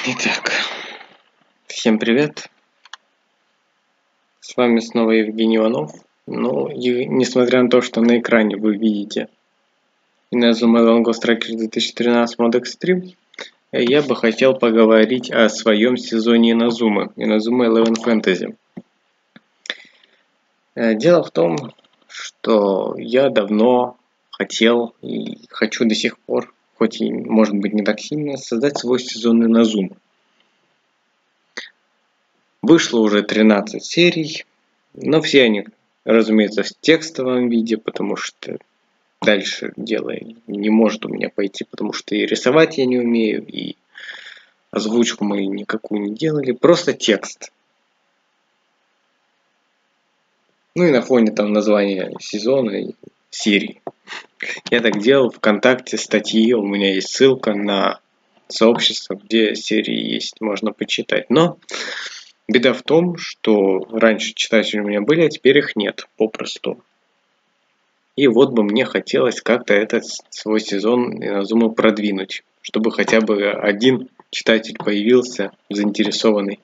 Итак, всем привет. С вами снова Евгений Иванов. Ну, и несмотря на то, что на экране вы видите Inazuma Eleven Ghost Tracker 2013 Mod Extreme, я бы хотел поговорить о своем сезоне Inazuma Eleven Fantasy. Дело в том, что я давно хотел и хочу до сих пор, хоть и может быть не так сильно, создать свой сезон Inazuma. Вышло уже 13 серий, но все они, разумеется, в текстовом виде, потому что дальше дело не может у меня пойти, потому что и рисовать я не умею, и озвучку мы никакую не делали, просто текст. Ну и на фоне там названия сезона и серии. Я так делал, ВКонтакте статьи, у меня есть ссылка на сообщество, где серии есть, можно почитать. Но беда в том, что раньше читатели у меня были, а теперь их нет, попросту. И вот бы мне хотелось как-то этот свой сезон Inazuma продвинуть, чтобы хотя бы один читатель появился, заинтересованный,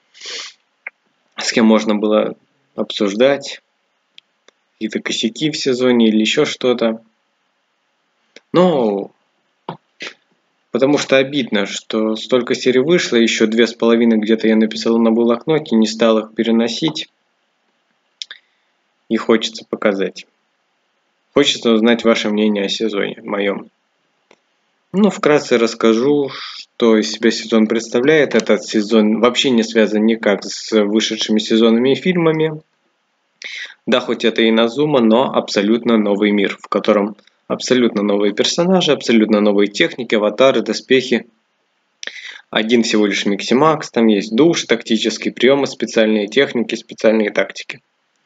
с кем можно было обсуждать какие-то косяки в сезоне или еще что-то. Но потому что обидно, что столько серий вышло, еще 2,5 где-то я написал на блокноте, не стал их переносить. И хочется показать. Хочется узнать ваше мнение о сезоне моем. Ну, вкратце расскажу, что из себя сезон представляет. Этот сезон вообще не связан никак с вышедшими сезонами и фильмами. Да, хоть это и Inazuma, но абсолютно новый мир, в котором абсолютно новые персонажи, абсолютно новые техники, аватары, доспехи. Один всего лишь Миксимакс, там есть душ, тактические приемы, специальные техники, специальные тактики.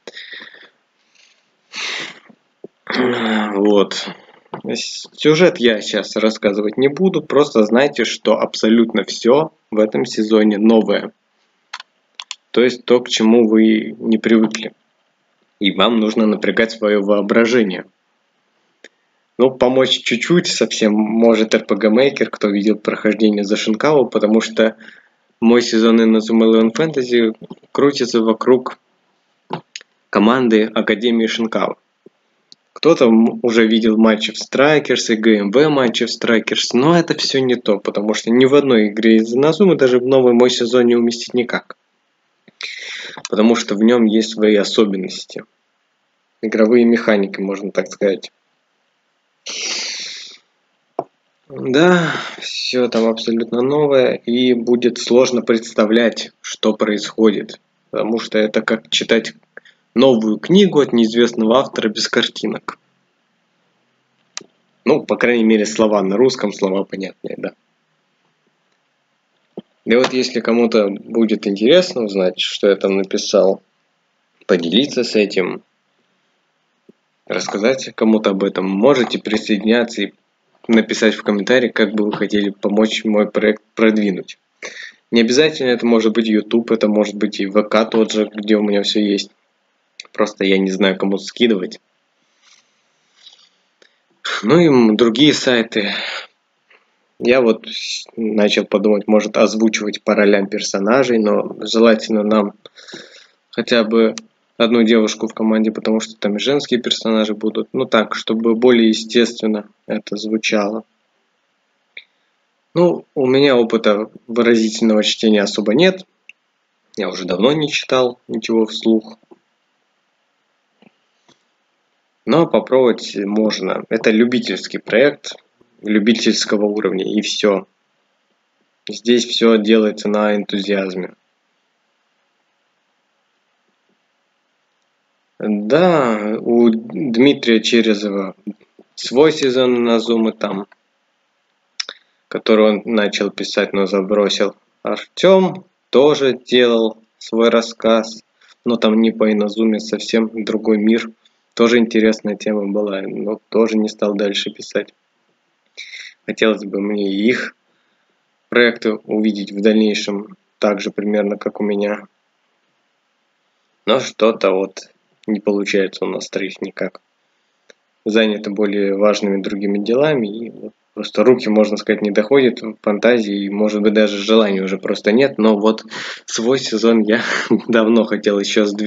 Вот. Сюжет я сейчас рассказывать не буду, просто знайте, что абсолютно все в этом сезоне новое. То есть то, к чему вы не привыкли. И вам нужно напрягать свое воображение. Ну, помочь чуть-чуть совсем может RPG Maker, кто видел прохождение за Шинкаву, потому что мой сезон Inazuma Eleven Fantasy крутится вокруг команды Академии Шинкава. Кто-то уже видел матчи в Strikers и ГМВ матчи в Strikers, но это все не то, потому что ни в одной игре из Inazuma даже в новый мой сезон не уместить никак. Потому что в нем есть свои особенности. Игровые механики, можно так сказать. Да, все там абсолютно новое, и будет сложно представлять, что происходит. Потому что это как читать новую книгу от неизвестного автора без картинок. Ну, по крайней мере, слова на русском, слова понятнее, да. И вот если кому-то будет интересно узнать, что я там написал, поделиться с этим, рассказать кому-то об этом, можете присоединяться и написать в комментарии, как бы вы хотели помочь мой проект продвинуть. Не обязательно это может быть YouTube, это может быть и ВК тот же, где у меня все есть. Просто я не знаю, кому скидывать. Ну и другие сайты. Я вот начал подумать, может озвучивать по ролям персонажей, но желательно нам хотя бы одну девушку в команде, потому что там и женские персонажи будут. Ну так, чтобы более естественно это звучало. Ну, у меня опыта выразительного чтения особо нет. Я уже давно не читал ничего вслух. Но попробовать можно. Это любительский проект, любительского уровня, и все. Здесь все делается на энтузиазме. Да, у Дмитрия Черезова свой сезон Inazuma там, который он начал писать, но забросил. Артем тоже делал свой рассказ, но там не по Inazuma, совсем другой мир. Тоже интересная тема была, но тоже не стал дальше писать. Хотелось бы мне и их проекты увидеть в дальнейшем так же примерно, как у меня. Но что-то вот не получается у нас троих никак. Заняты более важными другими делами, и вот Просто руки, можно сказать, не доходят, фантазии, и, может быть, даже желания уже просто нет. Но вот свой сезон я давно хотел, еще с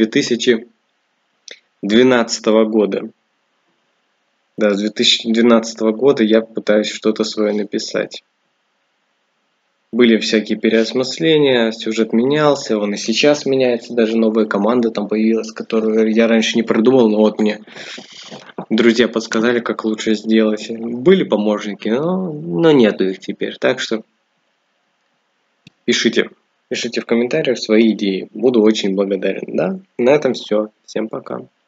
2012 года. Да, с 2012 года я пытаюсь что-то свое написать. Были всякие переосмысления, сюжет менялся, он и сейчас меняется, даже новая команда там появилась, которую я раньше не придумал, но вот мне друзья подсказали, как лучше сделать. Были помощники, но нету их теперь, так что пишите в комментариях свои идеи, буду очень благодарен, да? На этом все, всем пока.